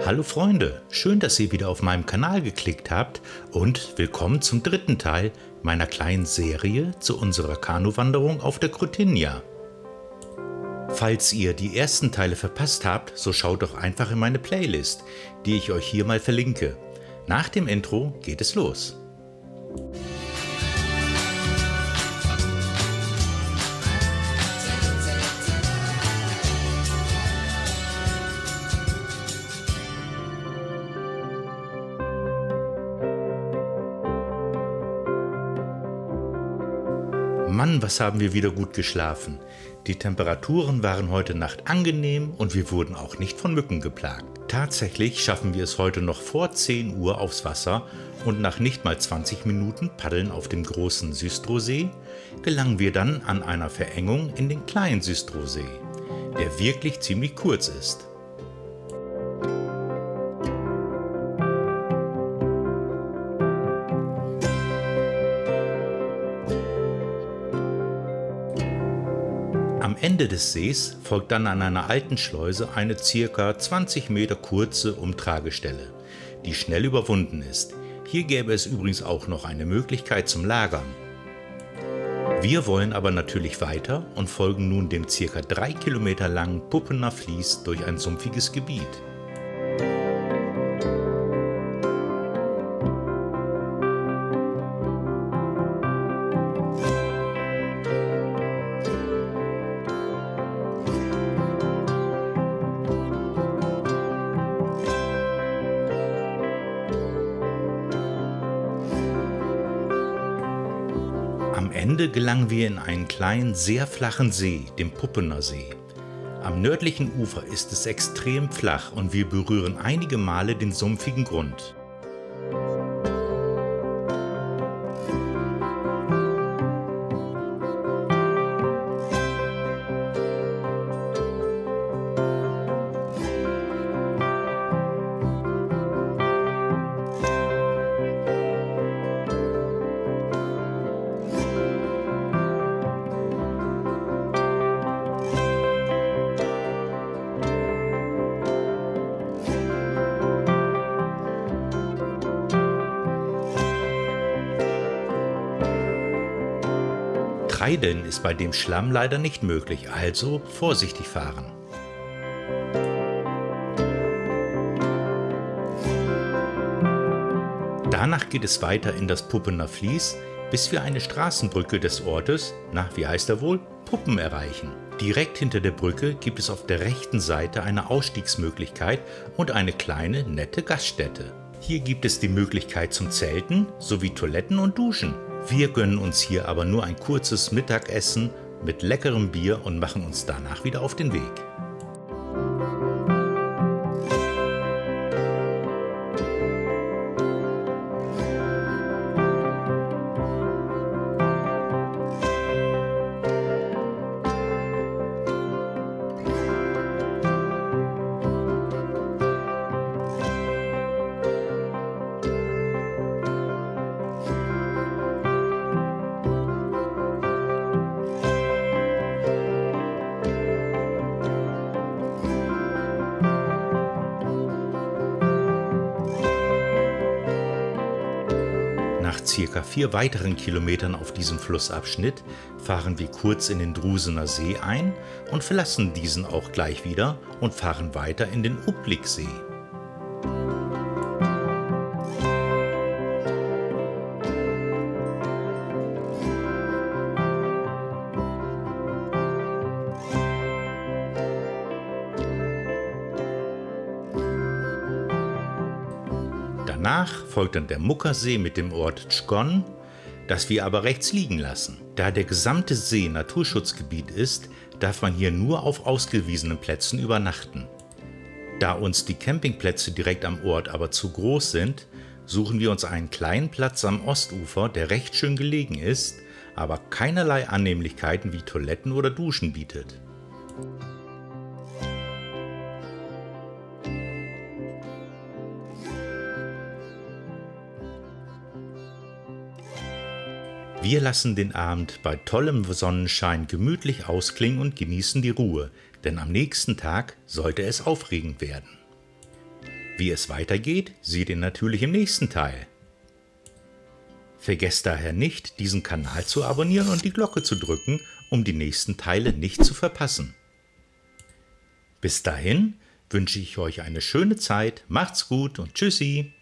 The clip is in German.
Hallo Freunde, schön, dass ihr wieder auf meinem Kanal geklickt habt und willkommen zum dritten Teil meiner kleinen Serie zu unserer Kanuwanderung auf der Crutinha. Falls ihr die ersten Teile verpasst habt, so schaut doch einfach in meine Playlist, die ich euch hier mal verlinke. Nach dem Intro geht es los. Mann, was haben wir wieder gut geschlafen. Die Temperaturen waren heute Nacht angenehm und wir wurden auch nicht von Mücken geplagt. Tatsächlich schaffen wir es heute noch vor 10 Uhr aufs Wasser und nach nicht mal 20 Minuten Paddeln auf dem großen Systrosee gelangen wir dann an einer Verengung in den kleinen Systrosee, der wirklich ziemlich kurz ist. Am Ende des Sees folgt dann an einer alten Schleuse eine ca. 20 Meter kurze Umtragestelle, die schnell überwunden ist. Hier gäbe es übrigens auch noch eine Möglichkeit zum Lagern. Wir wollen aber natürlich weiter und folgen nun dem ca. 3 Kilometer langen Puppener Fließ durch ein sumpfiges Gebiet. Am Ende gelangen wir in einen kleinen, sehr flachen See, den Puppener See. Am nördlichen Ufer ist es extrem flach und wir berühren einige Male den sumpfigen Grund. Treideln ist bei dem Schlamm leider nicht möglich, also vorsichtig fahren. Danach geht es weiter in das Puppener Fließ, bis wir eine Straßenbrücke des Ortes, wie heißt er wohl, Puppen erreichen. Direkt hinter der Brücke gibt es auf der rechten Seite eine Ausstiegsmöglichkeit und eine kleine, nette Gaststätte. Hier gibt es die Möglichkeit zum Zelten sowie Toiletten und Duschen. Wir gönnen uns hier aber nur ein kurzes Mittagessen mit leckerem Bier und machen uns danach wieder auf den Weg. Nach ca. 4 weiteren Kilometern auf diesem Flussabschnitt fahren wir kurz in den Drusener See ein und verlassen diesen auch gleich wieder und fahren weiter in den Ublicksee. Danach folgt dann der Muckersee mit dem Ort Tschgon, das wir aber rechts liegen lassen. Da der gesamte See Naturschutzgebiet ist, darf man hier nur auf ausgewiesenen Plätzen übernachten. Da uns die Campingplätze direkt am Ort aber zu groß sind, suchen wir uns einen kleinen Platz am Ostufer, der recht schön gelegen ist, aber keinerlei Annehmlichkeiten wie Toiletten oder Duschen bietet. Wir lassen den Abend bei tollem Sonnenschein gemütlich ausklingen und genießen die Ruhe, denn am nächsten Tag sollte es aufregend werden. Wie es weitergeht, seht ihr natürlich im nächsten Teil. Vergesst daher nicht, diesen Kanal zu abonnieren und die Glocke zu drücken, um die nächsten Teile nicht zu verpassen. Bis dahin wünsche ich euch eine schöne Zeit, macht's gut und tschüssi!